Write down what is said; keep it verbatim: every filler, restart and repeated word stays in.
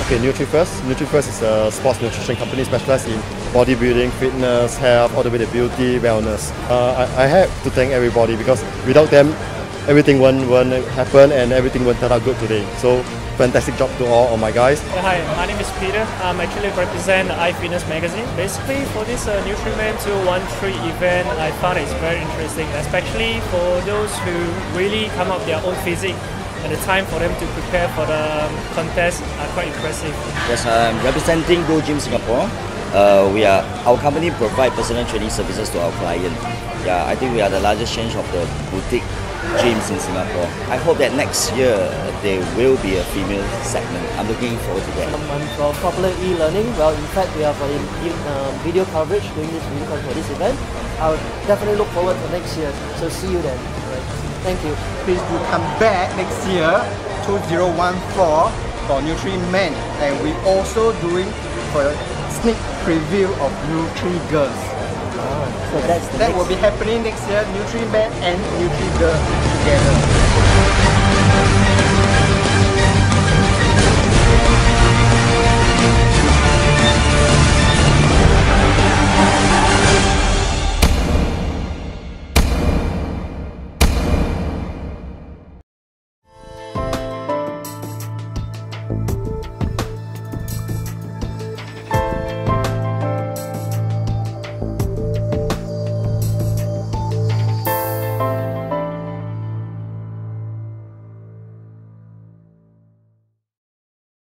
Okay, NutriFirst. NutriFirst is a sports nutrition company specialized in bodybuilding, fitness, health, all the way to beauty, wellness. Uh, I, I have to thank everybody because without them, everything won't, won't happen and everything won't turn out good today. So fantastic job to all of my guys. Hi, my name is Peter. I'm actually represent iFitness magazine. Basically, for this uh, Nutriman two one three event, I found it's very interesting, especially for those who really come up their own physique. And the time for them to prepare for the contest are quite impressive. Yes, I'm representing Go Gym Singapore. Uh, we are our company provide personal training services to our client. Yeah, I think we are the largest chain of the boutique gyms in Singapore. I hope that next year there will be a female segment. I'm looking forward to that. Um, I'm for Popular E-Learning. Well, in fact, we have a uh, video coverage doing this video coverage for this event. I'll definitely look forward to next year. So see you then. Thank you. Please do come back next year, two thousand fourteen, for NutriMan, and we also doing for a sneak preview of NutriGirls. Ah, so that's the that next. will be happening next year, NutriMan and NutriGirl together.